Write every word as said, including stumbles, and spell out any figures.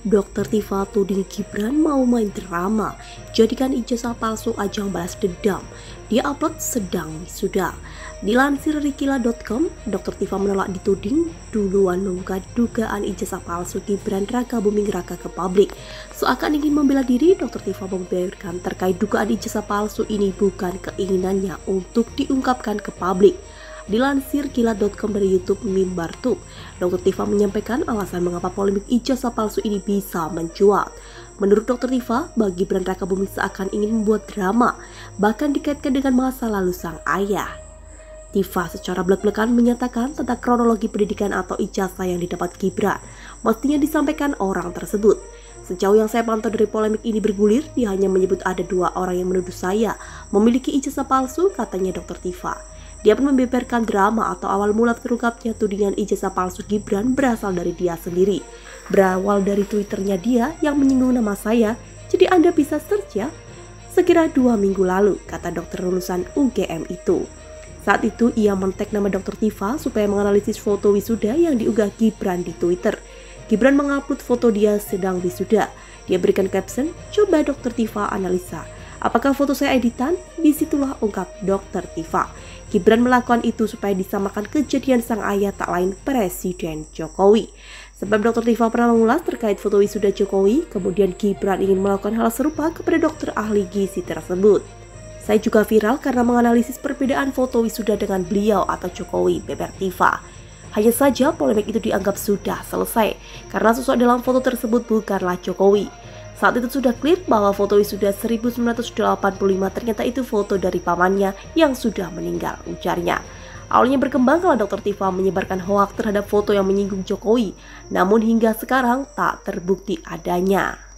Dokter Tifa tuding Gibran mau main drama, jadikan ijazah palsu ajang balas dendam. Dia upload sedang wisuda. Dilansir rikila dot com, Dokter Tifa menolak dituding duluan mengungkap dugaan ijazah palsu Gibran Raka Buming Raka ke publik. Seakan ingin membela diri, Dokter Tifa membeberkan terkait dugaan ijazah palsu ini bukan keinginannya untuk diungkapkan ke publik. Dilansir kilat dot com dari YouTube Mimbar Tube, Dokter Tifa menyampaikan alasan mengapa polemik ijazah palsu ini bisa mencuat. Menurut Dokter Tifa, bagi Gibran Raka Buming seakan ingin membuat drama, bahkan dikaitkan dengan masa lalu sang ayah. Tifa secara blak-blakan menyatakan tentang kronologi pendidikan atau ijazah yang didapat Gibran, mestinya disampaikan orang tersebut. Sejauh yang saya pantau dari polemik ini bergulir, dia hanya menyebut ada dua orang yang menuduh saya memiliki ijazah palsu, katanya Dokter Tifa. Dia pun membeberkan drama atau awal mula terungkapnya tudingan ijazah palsu Gibran berasal dari dia sendiri. Berawal dari Twitternya dia yang menyinggung nama saya, jadi Anda bisa search ya. Sekira dua minggu lalu, kata dokter lulusan U G M itu. Saat itu ia men-tag nama Dokter Tifa supaya menganalisis foto wisuda yang diunggah Gibran di Twitter. Gibran mengupload foto dia sedang wisuda. Dia berikan caption, "Coba Dokter Tifa analisa. Apakah foto saya editan?" Disitulah ungkap Dokter Tifa. Gibran melakukan itu supaya disamakan kejadian sang ayah tak lain Presiden Jokowi. Sebab Dokter Tifa pernah mengulas terkait foto wisuda Jokowi, kemudian Gibran ingin melakukan hal serupa kepada dokter ahli gizi tersebut. Saya juga viral karena menganalisis perbedaan foto wisuda dengan beliau atau Jokowi, beber Tifa. Hanya saja polemik itu dianggap sudah selesai karena sosok dalam foto tersebut bukanlah Jokowi. Saat itu sudah clear bahwa foto wisuda seribu sembilan ratus delapan puluh lima ternyata itu foto dari pamannya yang sudah meninggal, ujarnya. Awalnya berkembang kalau Dokter Tifa menyebarkan hoaks terhadap foto yang menyinggung Jokowi, namun hingga sekarang tak terbukti adanya.